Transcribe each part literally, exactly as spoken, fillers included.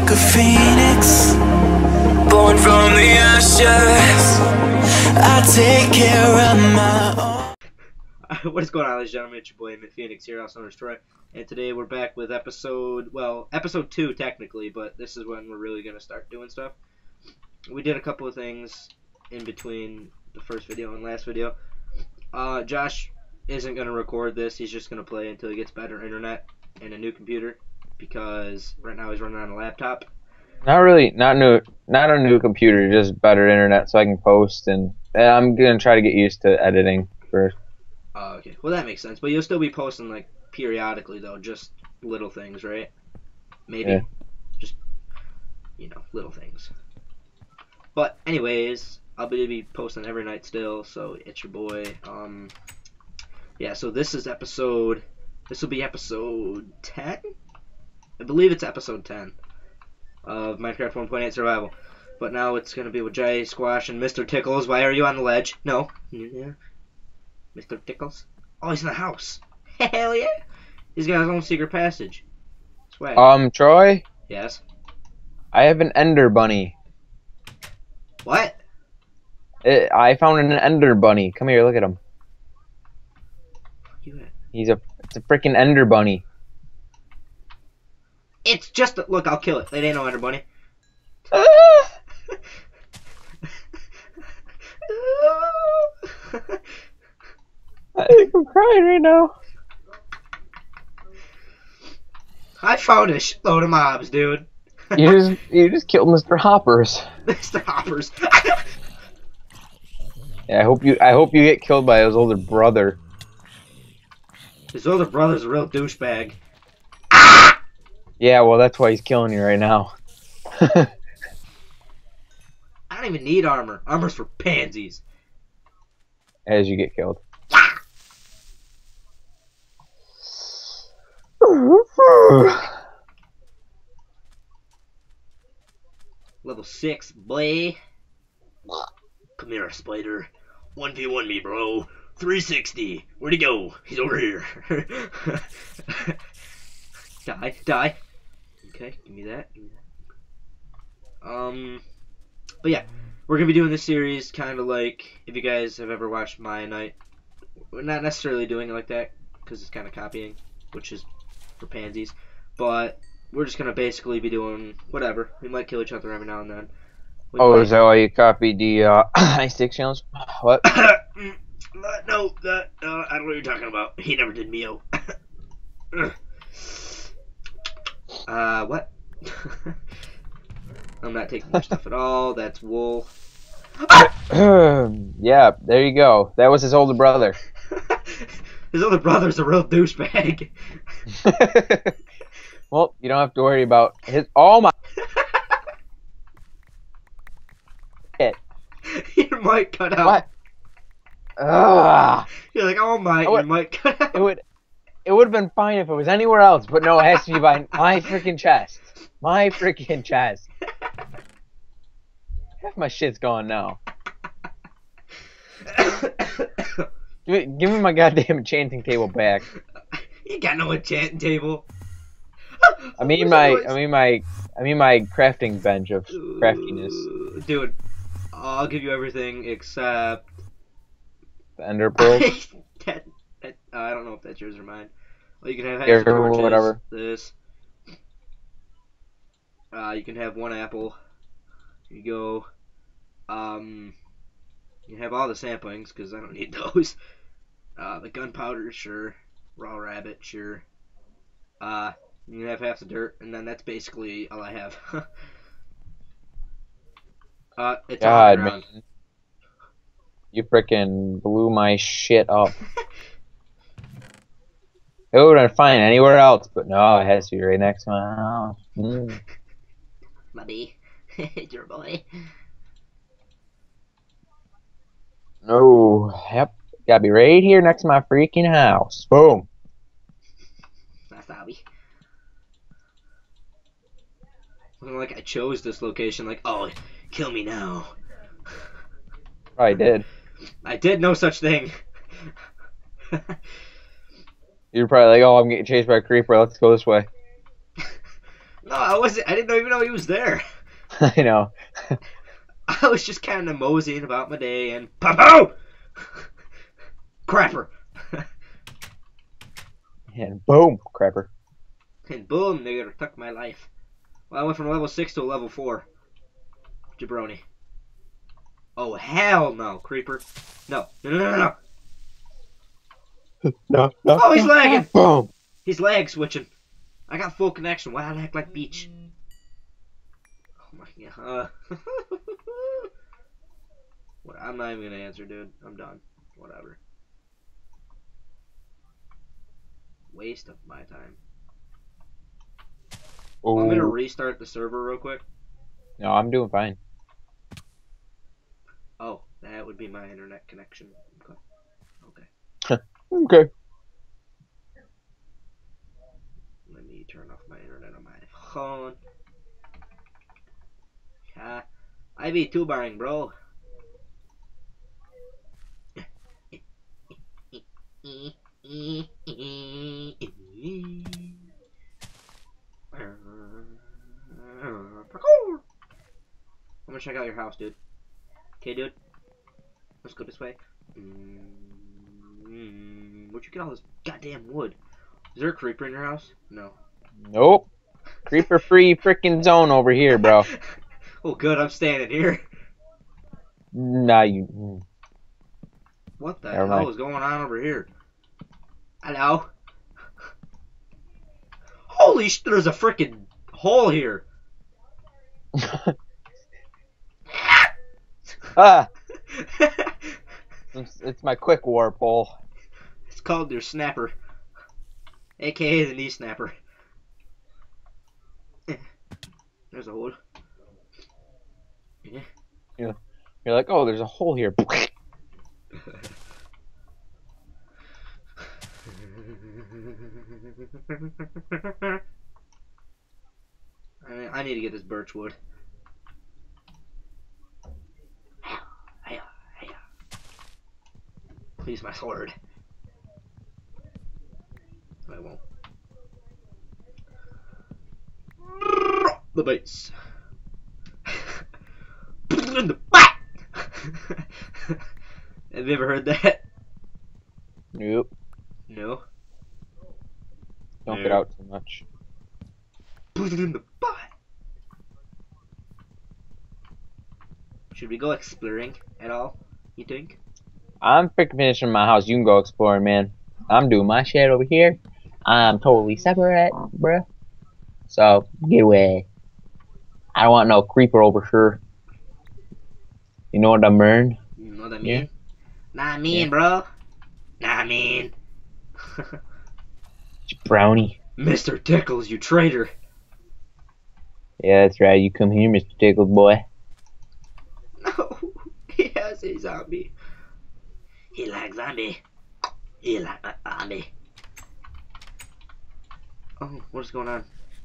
like a phoenix, born from the ashes. I take care of my own. What is going on, ladies and gentlemen? It's your boy Emmett Phoenix here, also known as Troy, and today we're back with episode, well, episode two technically, but this is when we're really going to start doing stuff. We did a couple of things in between the first video and last video. Uh, Josh isn't going to record this, he's just going to play until he gets better internet and a new computer, because right now he's running on a laptop. Not really, not new, not a new computer, just better internet so I can post, and, and I'm going to try to get used to editing first. Oh, okay. Well, that makes sense. But you'll still be posting, like, periodically, though. Just little things, right? Maybe. Yeah. Just, you know, little things. But, anyways, I'll be posting every night still, so it's your boy. Um, yeah, so this is episode... This will be episode ten? I believe it's episode ten of Minecraft one point eight Survival. But now it's going to be with Jay, Squash, and Mister Tickles. Why are you on the ledge? No. Yeah. Mister Tickles? Oh, he's in the house. Hell yeah! He's got his own secret passage. Swag. Um, Troy? Yes? I have an Ender Bunny. What? It, I found an Ender Bunny. Come here, look at him. You at? He's a, it's a freaking Ender Bunny. It's just a, look, I'll kill it. It ain't no Ender Bunny. I think I'm crying right now. I found a shitload of mobs, dude. You just you just killed Mister Hoppers. Mister Hoppers. Yeah, I hope you I hope you get killed by his older brother. His older brother's a real douchebag. Yeah, well that's why he's killing you right now. I don't even need armor. Armor's for pansies. As you get killed. Level six, boy. Come here, spider. one v one me, bro. three sixty. Where'd he go? He's over here. Die, die. Okay, give me that. Give me that. Um, but yeah, we're gonna be doing this series kind of like if you guys have ever watched Maya Night. We're not necessarily doing it like that because it's kind of copying, which is for pansies. But we're just gonna basically be doing whatever. We might kill each other every now and then. We Oh, might- is that why you copied the uh, Ice Stick challenge? What? No, that uh, I don't know what you're talking about. He never did Mio. uh, what? I'm not taking your stuff at all. That's wool. Yeah, there you go. That was his older brother. His older brother's a real douchebag. Well, you don't have to worry about his. Oh my! Shit. Your mic cut out. What? Ugh. You're like, oh my, I would- your mic cut out. It would. It would have been fine if it was anywhere else, but no, it has to be by my freaking chest. My freaking chest. Half my shit's gone now. Give me, give me my goddamn enchanting table back. You got no enchanting table. I mean my, I mean my, I mean my crafting bench of craftiness. Uh, Dude, I'll give you everything except The ender pearls. that, that, uh, I don't know if that's yours or mine. Well, you can have Here, half torches, whatever. this. Uh, you can have one apple. Here you go. Um, you can have all the samplings because I don't need those. Uh, the gunpowder, sure. Raw rabbit, sure. Uh, you can have half the dirt, and then that's basically all I have. uh, it's all God, ground. man. You frickin' blew my shit up. It would have been fine anywhere else, but no, it has to be right next to my house. Mm. Buddy, your boy. No, yep, gotta be right here next to my freaking house. Boom. That's Bobby. Looking like I chose this location, like, oh, kill me now. I did. I did no such thing. You're probably like, oh, I'm getting chased by a creeper. Let's go this way. No, I wasn't. I didn't even know he was there. I know. I was just kind of moseying about my day and pow crapper. And boom, crapper. And boom, nigga, took my life. Well, I went from level six to a level four. Jabroni. Oh, hell no, creeper. No, no, no, no, no. No, no. Oh, he's lagging. Boom. He's lag switching. I got full connection. Why I act like beach? Oh my god. Uh, well, I'm not even gonna answer, dude. I'm done. Whatever. Waste of my time. Ooh. I'm gonna restart the server real quick. No, I'm doing fine. Oh, that would be my internet connection. Okay. Okay. Okay. Let me turn off my internet on my phone. Yeah, I be too boring, bro. Parkour! I'm gonna check out your house, dude. Okay, dude. Let's go this way. Mm, where'd you get all this goddamn wood? Is there a creeper in your house? No. Nope. Creeper free freaking zone over here, bro. Oh, good. I'm standing here. Nah, you. What the Never hell mind. is going on over here? Hello? Holy sh! There's a freaking hole here. Ah! It's, it's my quick warp hole. It's called your snapper, aka the knee snapper. There's a hole. Yeah. You're, you're like, oh, there's a hole here. I mean, I need to get this birch wood. Please, my sword. I won't. The base. In the butt. Have you ever heard that? Nope. No. Don't No. get out too much. Put it in the butt. Should we go exploring at all? You think? I'm freaking finishing my house. You can go exploring, man. I'm doing my shit over here. I'm totally separate, bruh. So, get away. I don't want no creeper over here. You know what I mean? You know what I mean? Yeah. Not mean, Yeah. bro. Not mean. Brownie. Mister Tickles, you traitor. Yeah, that's right. You come here, Mister Tickles boy. No, he has a zombie. He likes zombie. He likes a zombie. Oh, what is going on?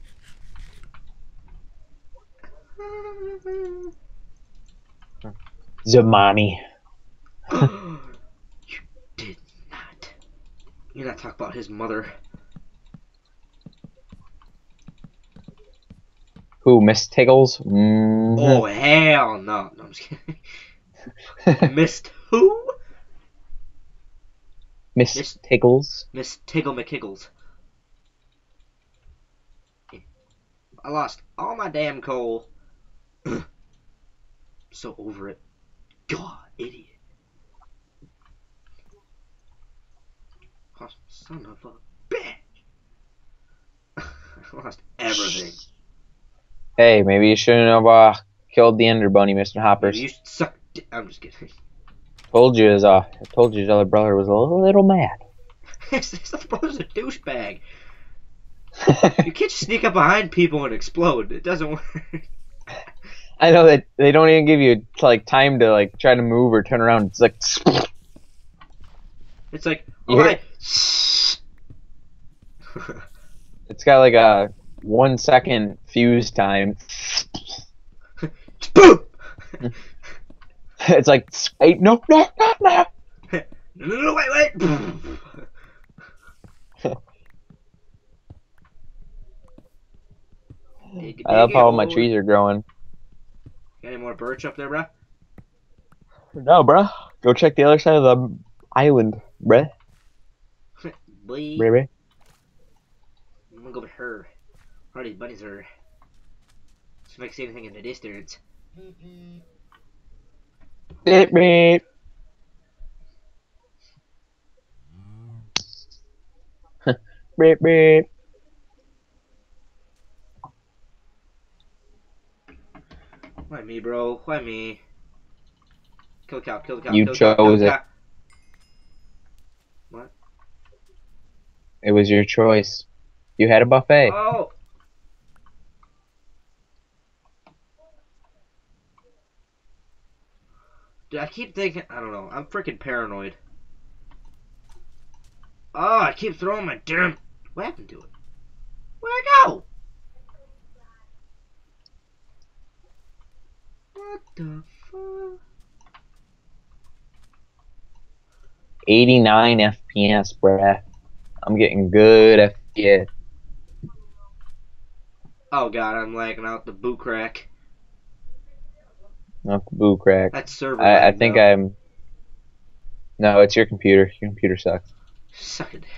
Zamani. You did not. You're not talking about his mother. Who, Miss Tickles? Mm-hmm. Oh, hell no. No, I'm just kidding. Missed who? Miss Miss- Tickles. Miss Tiggle McKiggles. I lost all my damn coal. So over it. God, idiot. Oh, son of a bitch. I lost everything. Hey, maybe you shouldn't have uh, killed the Ender Bunny, Mister Hoppers. Maybe you should suck di- I'm just kidding. Told you his uh, I told you his other brother was a little mad. His brother's a douchebag. You can't just sneak up behind people and explode. It doesn't work. I know that they don't even give you like time to like try to move or turn around. It's like It's like, You alright. it's got like a one second fuse time. Boom! It's like wait, no, no, no, no. No, no, no, wait, wait! Dig, I love dig how it, my boy. trees are growing. Got any more birch up there, bruh? No, bruh. Go check the other side of the island, bruh. Boy, Baby. I'm gonna go with her. All these bunnies are. If I can see anything in the distance. Beep, beep. Beep, beep. Why me, bro? Why me? Kill the cow, kill the cow, You kill the cow, kill chose the it. cow. What? It was your choice. You had a buffet. Oh! Dude, I keep thinking, I don't know, I'm freaking paranoid. Oh, I keep throwing my damn. What happened to it? Where'd it go? What the fuck? eighty-nine F P S, bruh. I'm getting good F P S. Oh god, I'm lagging out the boo crack. Not the boo crack. That's server I, I lag, think though. I'm. No, it's your computer. Your computer sucks. Suck a dick.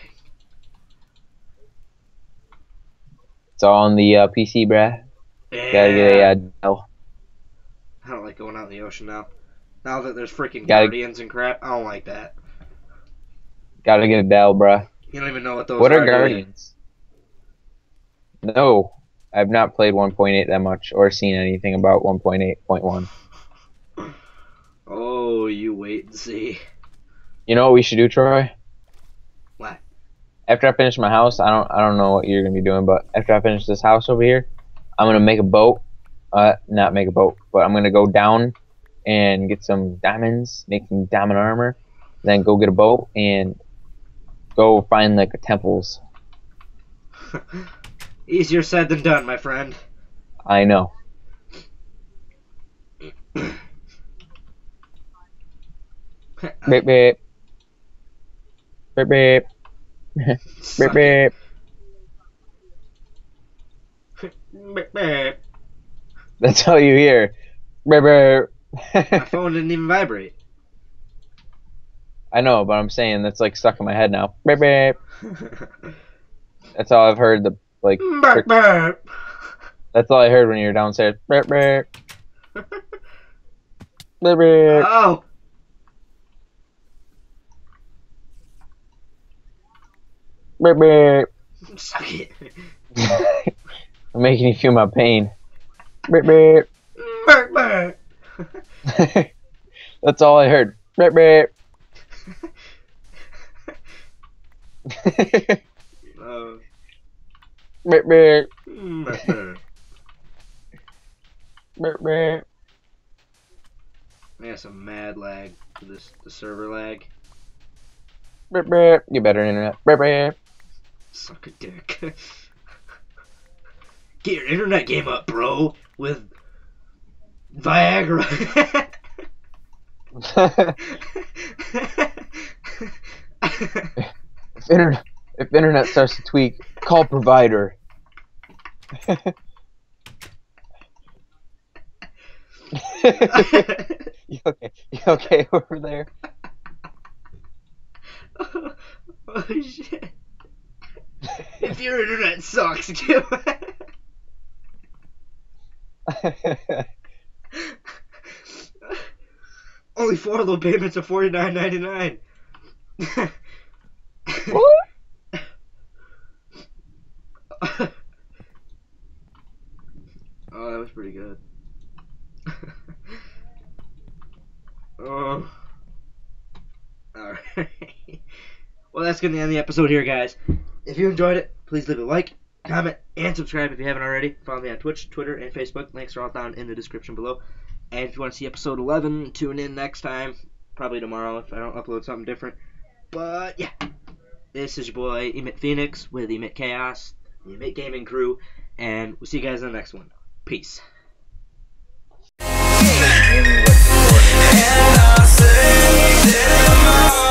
It's all on the uh, P C, bruh. Yeah. Gotta get a uh, Dell. I don't like going out in the ocean now. Now that there's freaking Gotta- guardians and crap, I don't like that. Gotta get a Dell, bruh. You don't even know what those What are. are do you? Guardians? No, I've not played one point eight that much or seen anything about one point eight point one. Oh, you wait and see. You know what we should do, Troy? What? After I finish my house, I don't I don't know what you're gonna be doing, but after I finish this house over here, I'm gonna make a boat. Uh, not make a boat, but I'm gonna go down and get some diamonds, make some diamond armor, then go get a boat and go find like the temples. Easier said than done, my friend. I know. Beep beep. Beep beep. Beep Suck beep. it. Beep, beep. That's all you hear. Beep beep. My phone didn't even vibrate. I know, but I'm saying that's like stuck in my head now. Beep beep. That's all I've heard. The like. Beep, beep. That's all I heard when you were downstairs. Beep beep. Beep beep. Oh! Beep beep. Suck it. I'm making you feel my pain. Beep beep. Beep, beep. That's all I heard. Beep beep. Uh, Beep beep. beep, beep. Beep beep. I got some mad lag for this, the server lag. Beep beep. Get better internet. Beep beep. Suck a dick. Get your internet game up, bro, with Viagra. if, internet, if internet starts to tweak, call provider. You okay? You okay over there? Oh, oh shit. If your internet sucks, too. Only four low payments of forty-nine ninety-nine. What? Oh, that was pretty good. Oh. Alright. Well, that's going to end the episode here, guys. If you enjoyed it, please leave a like, comment, and subscribe if you haven't already. Follow me on Twitch, Twitter, and Facebook. Links are all down in the description below. And if you want to see episode eleven, tune in next time. Probably tomorrow if I don't upload something different. But, yeah. This is your boy, Emit Phoenix, with Emit Chaos, the Emit Gaming crew. And we'll see you guys in the next one. Peace. And I say,